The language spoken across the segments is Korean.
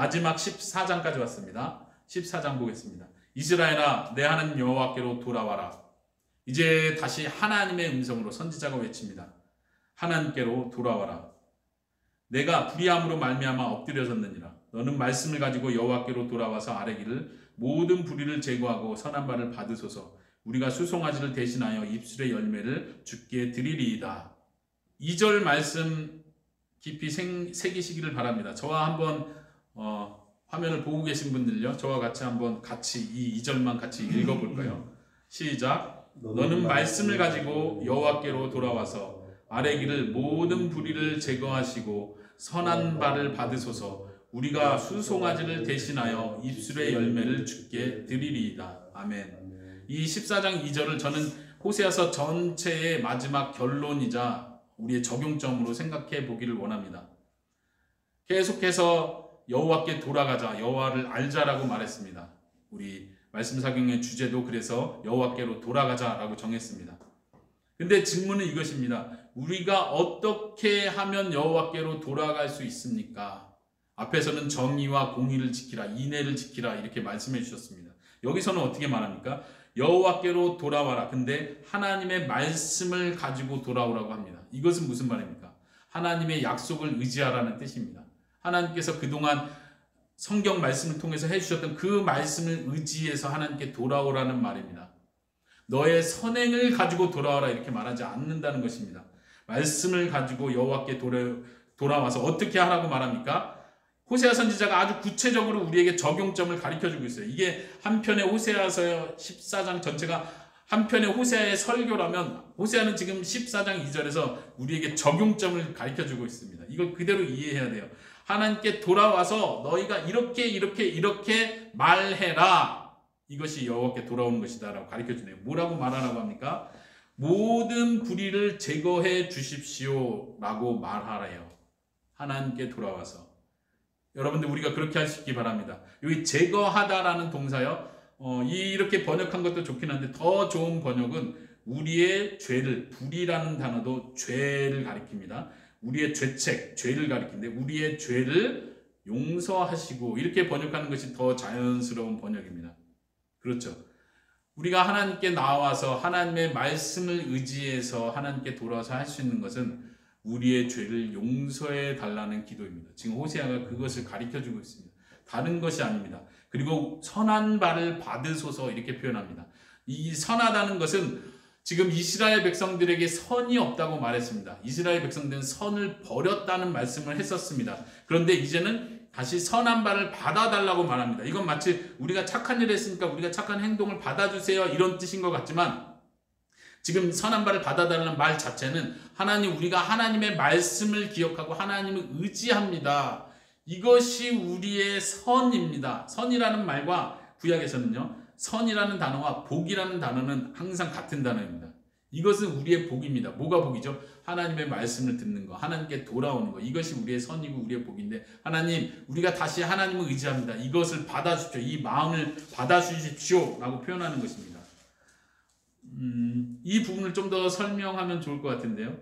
마지막 14장까지 왔습니다. 14장 보겠습니다. 이스라엘아, 내 하나님 여호와께로 돌아와라. 이제 다시 하나님의 음성으로 선지자가 외칩니다. 하나님께로 돌아와라. 내가 불의함으로 말미암아 엎드려졌느니라. 너는 말씀을 가지고 여호와께로 돌아와서 아뢰기를 모든 불의를 제거하고 선한 바를 받으소서. 우리가 수송아지를 대신하여 입술의 열매를 주께 드리리이다. 2절 말씀 깊이 새기시기를 바랍니다. 저와 한번 화면을 보고 계신 분들요, 저와 같이 한번 이 2절만 같이 읽어볼까요? 시작. 너는 말씀을 가지고 여호와께로 돌아와서 아뢰기를 모든 불의를 제거하시고 선한 바를 받으소서. 우리가 수송아지를 대신하여 입술의 열매를 주께 드리리이다. 아멘. 이 14장 2절을 저는 호세아서 전체의 마지막 결론이자 우리의 적용점으로 생각해 보기를 원합니다. 계속해서 여호와께 돌아가자, 여호와를 알자라고 말했습니다. 우리 말씀 사경의 주제도 그래서 여호와께로 돌아가자라고 정했습니다. 근데 질문은 이것입니다. 우리가 어떻게 하면 여호와께로 돌아갈 수 있습니까? 앞에서는 정의와 공의를 지키라, 인애를 지키라 이렇게 말씀해 주셨습니다. 여기서는 어떻게 말합니까? 여호와께로 돌아와라. 근데 하나님의 말씀을 가지고 돌아오라고 합니다. 이것은 무슨 말입니까? 하나님의 약속을 의지하라는 뜻입니다. 하나님께서 그동안 성경 말씀을 통해서 해주셨던 그 말씀을 의지해서 하나님께 돌아오라는 말입니다. 너의 선행을 가지고 돌아와라 이렇게 말하지 않는다는 것입니다. 말씀을 가지고 여호와께 돌아와서 어떻게 하라고 말합니까? 호세아 선지자가 아주 구체적으로 우리에게 적용점을 가르쳐주고 있어요. 이게 한편의 호세아서 14장 전체가 한편의 호세아의 설교라면 호세아는 지금 14장 2절에서 우리에게 적용점을 가르쳐주고 있습니다. 이걸 그대로 이해해야 돼요. 하나님께 돌아와서 너희가 이렇게 말해라. 이것이 여호와께 돌아오는 것이다 라고 가르쳐주네요. 뭐라고 말하라고 합니까? 모든 불의를 제거해 주십시오 라고 말하래요. 하나님께 돌아와서. 여러분들 우리가 그렇게 할 수 있기 바랍니다. 여기 제거하다라는 동사요. 이렇게 번역한 것도 좋긴 한데 더 좋은 번역은 우리의 죄를, 불의라는 단어도 죄를 가리킵니다. 우리의 죄책, 죄를 가리키는데 우리의 죄를 용서하시고 이렇게 번역하는 것이 더 자연스러운 번역입니다. 그렇죠. 우리가 하나님께 나와서 하나님의 말씀을 의지해서 하나님께 돌아와서 할 수 있는 것은 우리의 죄를 용서해 달라는 기도입니다. 지금 호세아가 그것을 가르쳐주고 있습니다. 다른 것이 아닙니다. 그리고 선한 바를 받으소서 이렇게 표현합니다. 이 선하다는 것은 지금 이스라엘 백성들에게 선이 없다고 말했습니다. 이스라엘 백성들은 선을 버렸다는 말씀을 했었습니다. 그런데 이제는 다시 선한 바를 받아달라고 말합니다. 이건 마치 우리가 착한 일을 했으니까 우리가 착한 행동을 받아주세요 이런 뜻인 것 같지만 지금 선한 바를 받아달라는 말 자체는 하나님, 우리가 하나님의 말씀을 기억하고 하나님을 의지합니다. 이것이 우리의 선입니다. 선이라는 말과 구약에서는요, 선이라는 단어와 복이라는 단어는 항상 같은 단어입니다. 이것은 우리의 복입니다. 뭐가 복이죠? 하나님의 말씀을 듣는 거, 하나님께 돌아오는 거. 이것이 우리의 선이고 우리의 복인데 하나님, 우리가 다시 하나님을 의지합니다. 이것을 받아주십시오. 이 마음을 받아주십시오 라고 표현하는 것입니다. 이 부분을 좀 더 설명하면 좋을 것 같은데요.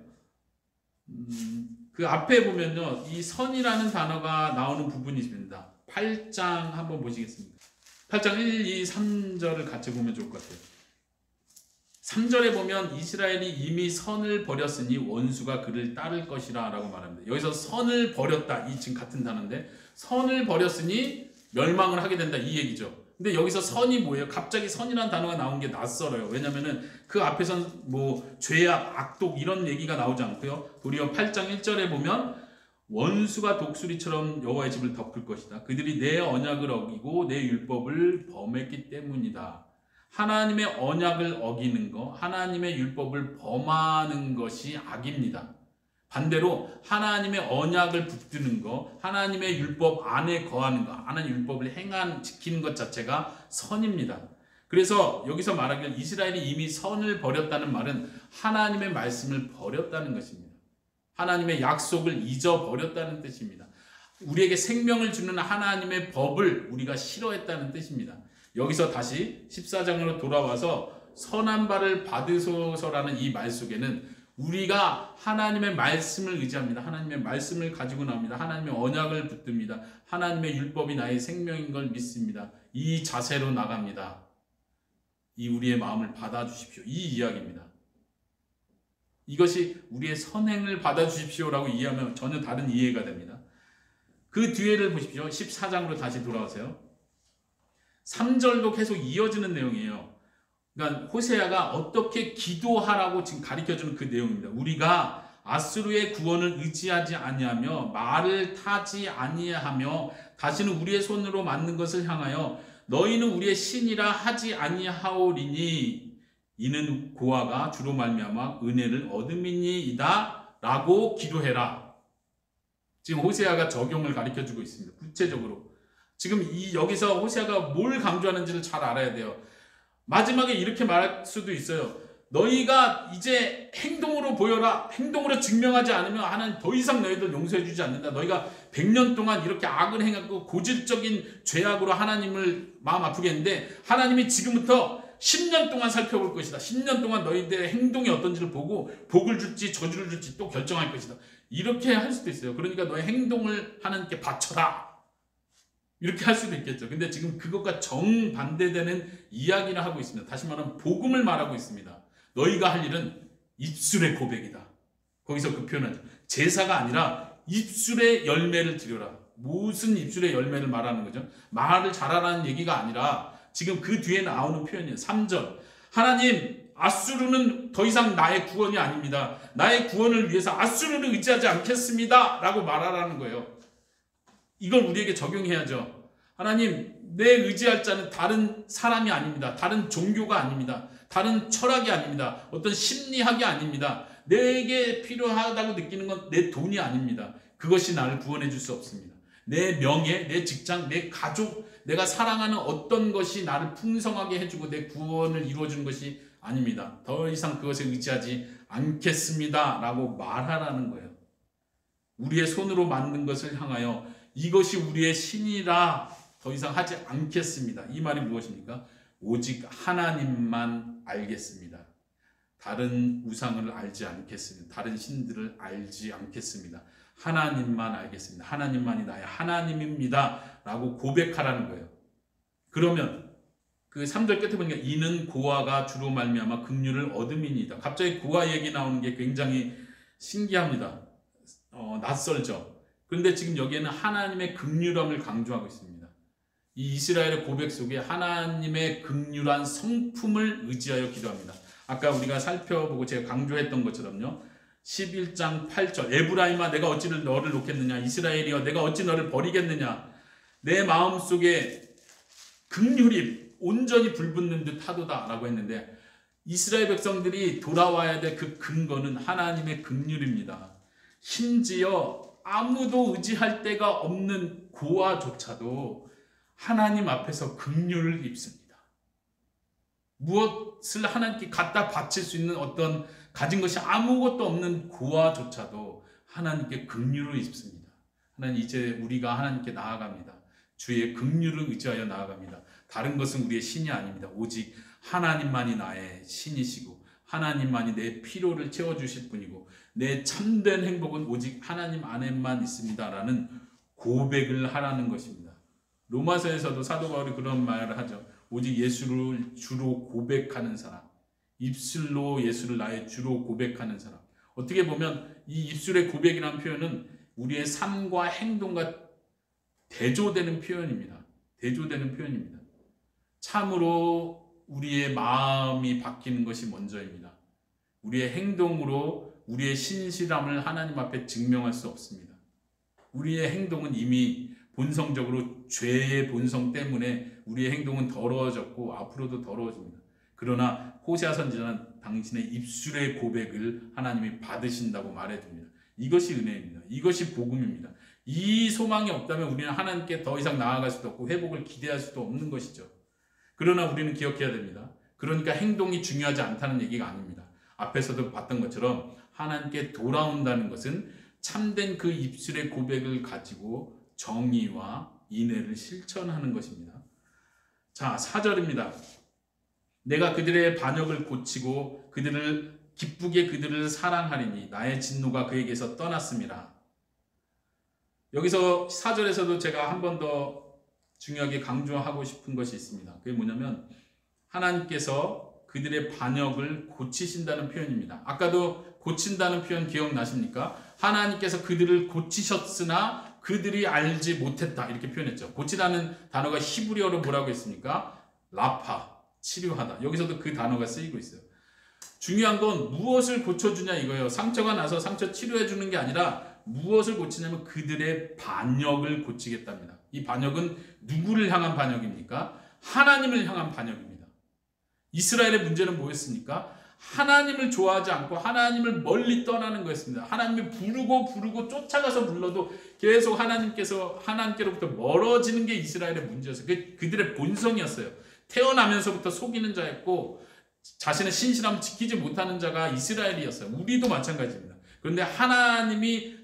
그 앞에 보면요, 이 선이라는 단어가 나오는 부분이 있습니다. 8장 한번 보시겠습니다. 8장 1, 2, 3절을 같이 보면 좋을 것 같아요. 3절에 보면 이스라엘이 이미 선을 버렸으니 원수가 그를 따를 것이라 라고 말합니다. 여기서 선을 버렸다, 이 지금 같은 단어인데 선을 버렸으니 멸망을 하게 된다 이 얘기죠. 근데 여기서 선이 뭐예요? 갑자기 선이라는 단어가 나온 게 낯설어요. 왜냐면은 그 앞에선 뭐 죄악, 악독 이런 얘기가 나오지 않고요. 도리어 8장 1절에 보면 원수가 독수리처럼 여호와의 집을 덮을 것이다. 그들이 내 언약을 어기고 내 율법을 범했기 때문이다. 하나님의 언약을 어기는 거, 하나님의 율법을 범하는 것이 악입니다. 반대로 하나님의 언약을 붙드는 거, 하나님의 율법 안에 거하는 거, 하나님의 율법을 지키는 것 자체가 선입니다. 그래서 여기서 말하기를 이스라엘이 이미 선을 버렸다는 말은 하나님의 말씀을 버렸다는 것입니다. 하나님의 약속을 잊어버렸다는 뜻입니다. 우리에게 생명을 주는 하나님의 법을 우리가 싫어했다는 뜻입니다. 여기서 다시 14장으로 돌아와서 선한 바를 받으소서라는 이 말 속에는 우리가 하나님의 말씀을 의지합니다. 하나님의 말씀을 가지고 나옵니다. 하나님의 언약을 붙듭니다. 하나님의 율법이 나의 생명인 걸 믿습니다. 이 자세로 나갑니다. 이 우리의 마음을 받아주십시오. 이 이야기입니다. 이것이 우리의 선행을 받아주십시오라고 이해하면 전혀 다른 이해가 됩니다. 그 뒤에를 보십시오. 14장으로 다시 돌아오세요. 3절도 계속 이어지는 내용이에요. 그러니까 호세아가 어떻게 기도하라고 지금 가르쳐주는 그 내용입니다. 우리가 아수르의 구원을 의지하지 아니하며 말을 타지 아니하며 다시는 우리의 손으로 만든 것을 향하여 너희는 우리의 신이라 하지 아니하오리니 이는 고아가 주로 말미암아 은혜를 얻음이니이다 라고 기도해라. 지금 호세아가 적용을 가르쳐주고 있습니다. 구체적으로 지금 여기서 호세아가 뭘 강조하는지를 잘 알아야 돼요. 마지막에 이렇게 말할 수도 있어요. 너희가 이제 행동으로 보여라. 행동으로 증명하지 않으면 하나님 더 이상 너희들 용서해 주지 않는다. 너희가 100년 동안 이렇게 악을 행하고 고질적인 죄악으로 하나님을 마음 아프게 했는데 하나님이 지금부터 10년 동안 살펴볼 것이다. 10년 동안 너희들의 행동이 어떤지를 보고 복을 줄지 저주를 줄지 또 결정할 것이다. 이렇게 할 수도 있어요. 그러니까 너의 행동을 하나님께 바쳐라. 이렇게 할 수도 있겠죠. 근데 지금 그것과 정반대되는 이야기를 하고 있습니다. 다시 말하면 복음을 말하고 있습니다. 너희가 할 일은 입술의 고백이다. 거기서 그 표현은 제사가 아니라 입술의 열매를 드려라. 무슨 입술의 열매를 말하는 거죠? 말을 잘하라는 얘기가 아니라 지금 그 뒤에 나오는 표현이에요. 3절. 하나님, 아수르는 더 이상 나의 구원이 아닙니다. 나의 구원을 위해서 아수르를 의지하지 않겠습니다. 라고 말하라는 거예요. 이걸 우리에게 적용해야죠. 하나님, 내 의지할 자는 다른 사람이 아닙니다. 다른 종교가 아닙니다. 다른 철학이 아닙니다. 어떤 심리학이 아닙니다. 내게 필요하다고 느끼는 건 내 돈이 아닙니다. 그것이 나를 구원해 줄 수 없습니다. 내 명예, 내 직장, 내 가족, 내가 사랑하는 어떤 것이 나를 풍성하게 해주고 내 구원을 이루어주는 것이 아닙니다. 더 이상 그것에 의지하지 않겠습니다. 라고 말하라는 거예요. 우리의 손으로 만든 것을 향하여 이것이 우리의 신이라 더 이상 하지 않겠습니다. 이 말이 무엇입니까? 오직 하나님만 알겠습니다. 다른 우상을 알지 않겠습니다. 다른 신들을 알지 않겠습니다. 하나님만 알겠습니다. 하나님만이 나의 하나님입니다. 라고 고백하라는 거예요. 그러면 그 3절 끝에 보니까 이는 고아가 주로 말미암아 긍휼을 얻음이니이다. 갑자기 고아 얘기 나오는 게 굉장히 신기합니다. 낯설죠. 그런데 지금 여기에는 하나님의 긍휼함을 강조하고 있습니다. 이 이스라엘의 고백 속에 하나님의 긍휼한 성품을 의지하여 기도합니다. 아까 우리가 살펴보고 제가 강조했던 것처럼요. 11장 8절 에브라임아 내가 어찌 너를 놓겠느냐 이스라엘이여 내가 어찌 너를 버리겠느냐 내 마음속에 긍휼이 온전히 불붙는 듯 하도다 라고 했는데 이스라엘 백성들이 돌아와야 될 그 근거는 하나님의 긍휼입니다. 심지어 아무도 의지할 데가 없는 고아조차도 하나님 앞에서 긍휼을 입습니다. 무엇을 하나님께 갖다 바칠 수 있는 어떤 가진 것이 아무것도 없는 고아조차도 하나님께 긍휼을 입습니다. 하나님 이제 우리가 하나님께 나아갑니다. 주의 긍휼을 의지하여 나아갑니다. 다른 것은 우리의 신이 아닙니다. 오직 하나님만이 나의 신이시고 하나님만이 내 필요를 채워주실 분이고 내 참된 행복은 오직 하나님 안에만 있습니다. 라는 고백을 하라는 것입니다. 로마서에서도 사도 바울이 그런 말을 하죠. 오직 예수를 주로 고백하는 사람, 입술로 예수를 나의 주로 고백하는 사람. 어떻게 보면 이 입술의 고백이라는 표현은 우리의 삶과 행동과 대조되는 표현입니다. 대조되는 표현입니다. 참으로 우리의 마음이 바뀌는 것이 먼저입니다. 우리의 행동으로 우리의 신실함을 하나님 앞에 증명할 수 없습니다. 우리의 행동은 이미 본성적으로 죄의 본성 때문에 우리의 행동은 더러워졌고 앞으로도 더러워집니다. 그러나 호세아 선지자는 당신의 입술의 고백을 하나님이 받으신다고 말해줍니다. 이것이 은혜입니다. 이것이 복음입니다. 이 소망이 없다면 우리는 하나님께 더 이상 나아갈 수도 없고 회복을 기대할 수도 없는 것이죠. 그러나 우리는 기억해야 됩니다. 그러니까 행동이 중요하지 않다는 얘기가 아닙니다. 앞에서도 봤던 것처럼 하나님께 돌아온다는 것은 참된 그 입술의 고백을 가지고 정의와 인애를 실천하는 것입니다. 자, 4절입니다. 내가 그들의 반역을 고치고 그들을 기쁘게 그들을 사랑하리니 나의 진노가 그에게서 떠났음이라. 여기서 4절에서도 제가 한 번 더 중요하게 강조하고 싶은 것이 있습니다. 그게 뭐냐면 하나님께서 그들의 반역을 고치신다는 표현입니다. 아까도 고친다는 표현 기억나십니까? 하나님께서 그들을 고치셨으나 그들이 알지 못했다 이렇게 표현했죠. 고치다는 단어가 히브리어로 뭐라고 했습니까? 라파, 치료하다. 여기서도 그 단어가 쓰이고 있어요. 중요한 건 무엇을 고쳐주냐 이거예요. 상처가 나서 상처 치료해 주는 게 아니라 무엇을 고치냐면 그들의 반역을 고치겠답니다. 이 반역은 누구를 향한 반역입니까? 하나님을 향한 반역입니다. 이스라엘의 문제는 뭐였습니까? 하나님을 좋아하지 않고 하나님을 멀리 떠나는 거였습니다. 하나님을 부르고 쫓아가서 불러도 계속 하나님께로부터 멀어지는 게 이스라엘의 문제였어요. 그들의 본성이었어요. 태어나면서부터 속이는 자였고 자신의 신실함을 지키지 못하는 자가 이스라엘이었어요. 우리도 마찬가지입니다. 그런데 하나님이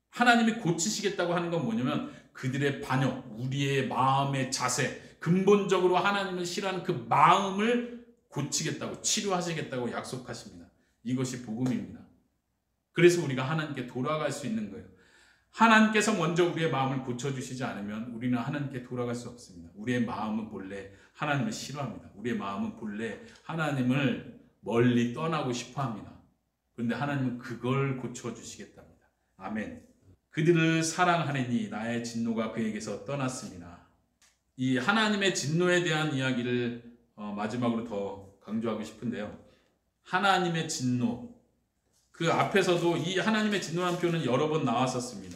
고치시겠다고 하는 건 뭐냐면 그들의 반역, 우리의 마음의 자세, 근본적으로 하나님을 싫어하는 그 마음을 고치겠다고, 치료하시겠다고 약속하십니다. 이것이 복음입니다. 그래서 우리가 하나님께 돌아갈 수 있는 거예요. 하나님께서 먼저 우리의 마음을 고쳐주시지 않으면 우리는 하나님께 돌아갈 수 없습니다. 우리의 마음은 본래 하나님을 싫어합니다. 우리의 마음은 본래 하나님을 멀리 떠나고 싶어합니다. 그런데 하나님은 그걸 고쳐주시겠답니다. 아멘. 그들을 사랑하리니 나의 진노가 그에게서 떠났습니다. 이 하나님의 진노에 대한 이야기를 마지막으로 더 강조하고 싶은데요. 하나님의 진노, 그 앞에서도 이 하나님의 진노라는 표현은 여러 번 나왔었습니다.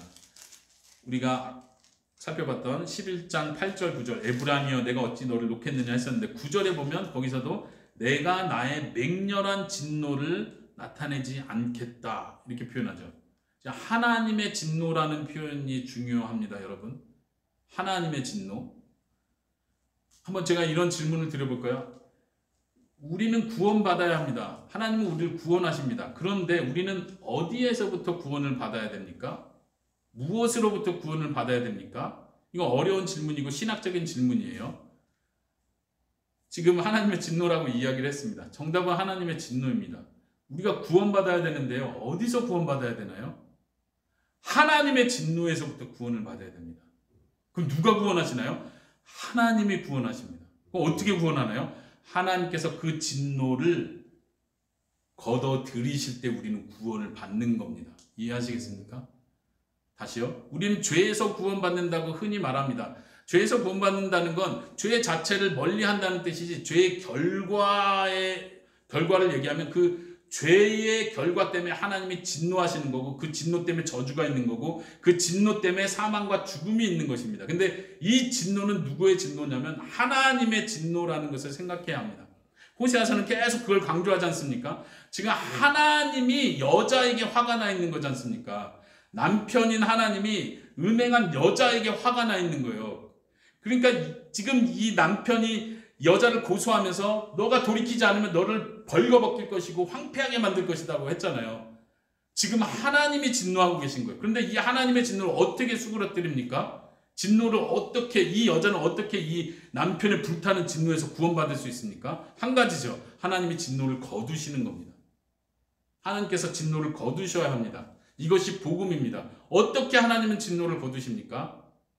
우리가 살펴봤던 11장 8절 9절 에브라임이여 내가 어찌 너를 놓겠느냐 했었는데 9절에 보면 거기서도 내가 나의 맹렬한 진노를 나타내지 않겠다 이렇게 표현하죠. 하나님의 진노라는 표현이 중요합니다. 여러분, 하나님의 진노. 한번 제가 이런 질문을 드려볼까요? 우리는 구원받아야 합니다. 하나님은 우리를 구원하십니다. 그런데 우리는 어디에서부터 구원을 받아야 됩니까? 무엇으로부터 구원을 받아야 됩니까? 이거 어려운 질문이고 신학적인 질문이에요. 지금 하나님의 진노라고 이야기를 했습니다. 정답은 하나님의 진노입니다. 우리가 구원받아야 되는데요. 어디서 구원받아야 되나요? 하나님의 진노에서부터 구원을 받아야 됩니다. 그럼 누가 구원하시나요? 하나님이 구원하십니다. 그럼 어떻게 구원하나요? 하나님께서 그 진노를 걷어들이실 때 우리는 구원을 받는 겁니다. 이해하시겠습니까? 다시요. 우리는 죄에서 구원받는다고 흔히 말합니다. 죄에서 구원받는다는 건 죄 자체를 멀리한다는 뜻이지 죄의 결과를 얘기하면 그 죄의 결과 때문에 하나님이 진노하시는 거고 그 진노 때문에 저주가 있는 거고 그 진노 때문에 사망과 죽음이 있는 것입니다. 근데 이 진노는 누구의 진노냐면 하나님의 진노라는 것을 생각해야 합니다. 호세아서는 계속 그걸 강조하지 않습니까? 지금 하나님이 여자에게 화가 나 있는 거지 않습니까? 남편인 하나님이 음행한 여자에게 화가 나 있는 거예요. 그러니까 지금 이 남편이 여자를 고소하면서 너가 돌이키지 않으면 너를 벌거벗길 것이고 황폐하게 만들 것이라고 했잖아요. 지금 하나님이 진노하고 계신 거예요. 그런데 이 하나님의 진노를 어떻게 수그러뜨립니까? 진노를 어떻게, 이 여자는 어떻게 이 남편의 불타는 진노에서 구원받을 수 있습니까? 한 가지죠. 하나님이 진노를 거두시는 겁니다. 하나님께서 진노를 거두셔야 합니다. 이것이 복음입니다. 어떻게 하나님은 진노를 거두십니까?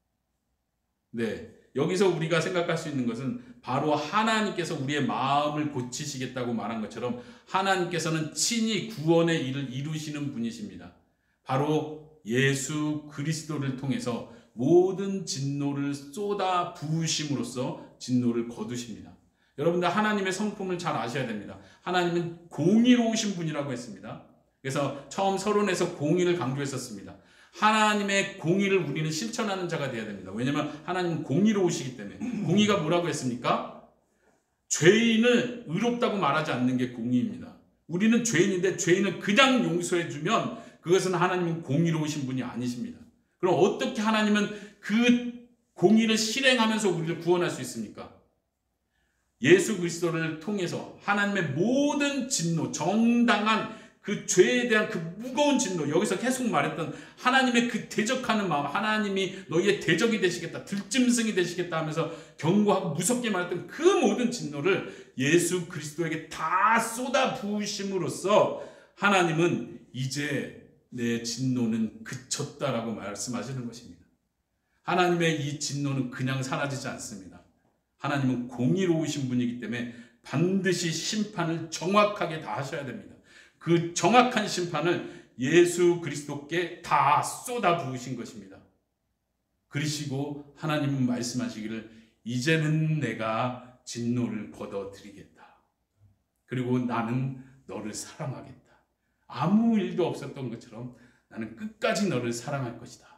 네. 여기서 우리가 생각할 수 있는 것은 바로 하나님께서 우리의 마음을 고치시겠다고 말한 것처럼 하나님께서는 친히 구원의 일을 이루시는 분이십니다. 바로 예수 그리스도를 통해서 모든 진노를 쏟아 부으심으로써 진노를 거두십니다. 여러분들 하나님의 성품을 잘 아셔야 됩니다. 하나님은 공의로우신 분이라고 했습니다. 그래서 처음 서론에서 공의를 강조했었습니다. 하나님의 공의를 우리는 실천하는 자가 되어야 됩니다. 왜냐하면 하나님은 공의로우시기 때문에. 공의가 뭐라고 했습니까? 죄인을 의롭다고 말하지 않는 게 공의입니다. 우리는 죄인인데 죄인을 그냥 용서해주면 그것은 하나님은 공의로우신 분이 아니십니다. 그럼 어떻게 하나님은 그 공의를 실행하면서 우리를 구원할 수 있습니까? 예수 그리스도를 통해서 하나님의 모든 진노, 정당한 그 죄에 대한 그 무거운 진노, 여기서 계속 말했던 하나님의 그 대적하는 마음, 하나님이 너희의 대적이 되시겠다, 들짐승이 되시겠다 하면서 경고하고 무섭게 말했던 그 모든 진노를 예수 그리스도에게 다 쏟아 부으심으로써 하나님은 이제 내 진노는 그쳤다라고 말씀하시는 것입니다. 하나님의 이 진노는 그냥 사라지지 않습니다. 하나님은 공의로우신 분이기 때문에 반드시 심판을 정확하게 다 하셔야 됩니다. 그 정확한 심판을 예수 그리스도께 다 쏟아 부으신 것입니다. 그러시고 하나님은 말씀하시기를 이제는 내가 진노를 거둬드리겠다. 그리고 나는 너를 사랑하겠다. 아무 일도 없었던 것처럼 나는 끝까지 너를 사랑할 것이다.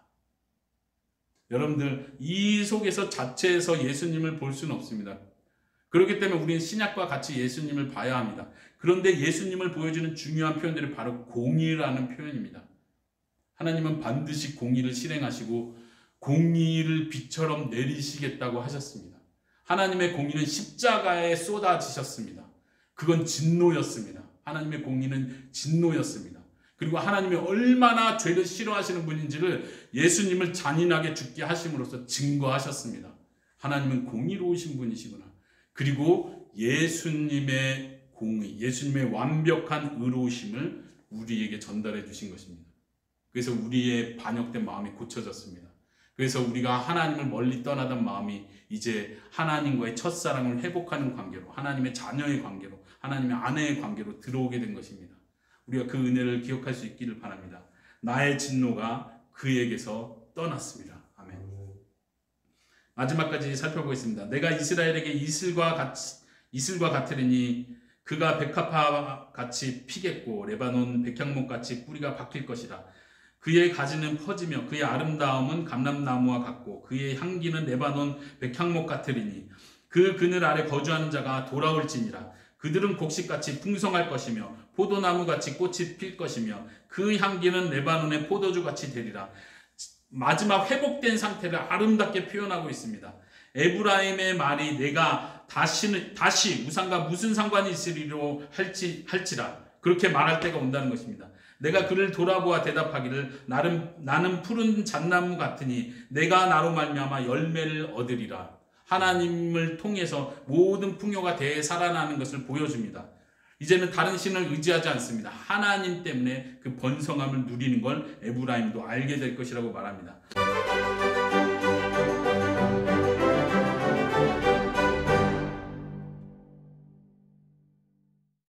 여러분들, 이 속에서 자체에서 예수님을 볼 수는 없습니다. 그렇기 때문에 우리는 신약과 같이 예수님을 봐야 합니다. 그런데 예수님을 보여주는 중요한 표현들이 바로 공의라는 표현입니다. 하나님은 반드시 공의를 실행하시고 공의를 비처럼 내리시겠다고 하셨습니다. 하나님의 공의는 십자가에 쏟아지셨습니다. 그건 진노였습니다. 하나님의 공의는 진노였습니다. 그리고 하나님이 얼마나 죄를 싫어하시는 분인지를 예수님을 잔인하게 죽게 하심으로써 증거하셨습니다. 하나님은 공의로우신 분이시구나. 그리고 예수님의 공의, 예수님의 완벽한 의로우심을 우리에게 전달해 주신 것입니다. 그래서 우리의 반역된 마음이 고쳐졌습니다. 그래서 우리가 하나님을 멀리 떠나던 마음이 이제 하나님과의 첫사랑을 회복하는 관계로, 하나님의 자녀의 관계로, 하나님의 아내의 관계로 들어오게 된 것입니다. 우리가 그 은혜를 기억할 수 있기를 바랍니다. 나의 진노가 그에게서 떠났습니다. 아멘. 마지막까지 살펴보겠습니다. 내가 이스라엘에게 이슬과 같으리니 그가 백합화 같이 피겠고 레바논 백향목 같이 뿌리가 박힐 것이다. 그의 가지는 퍼지며 그의 아름다움은 감람나무와 같고 그의 향기는 레바논 백향목 같으리니 그 그늘 아래 거주하는 자가 돌아올지니라. 그들은 곡식같이 풍성할 것이며 포도나무같이 꽃이 필 것이며 그 향기는 레바논의 포도주같이 되리라. 마지막 회복된 상태를 아름답게 표현하고 있습니다. 에브라임의 말이 내가 다시 우상과 무슨 상관이 있으리로 할지라 그렇게 말할 때가 온다는 것입니다. 내가 그를 돌아보아 대답하기를 나는 푸른 잣나무 같으니 내가 나로 말미암아 열매를 얻으리라. 하나님을 통해서 모든 풍요가 되살아나는 것을 보여줍니다. 이제는 다른 신을 의지하지 않습니다. 하나님 때문에 그 번성함을 누리는 걸 에브라임도 알게 될 것이라고 말합니다.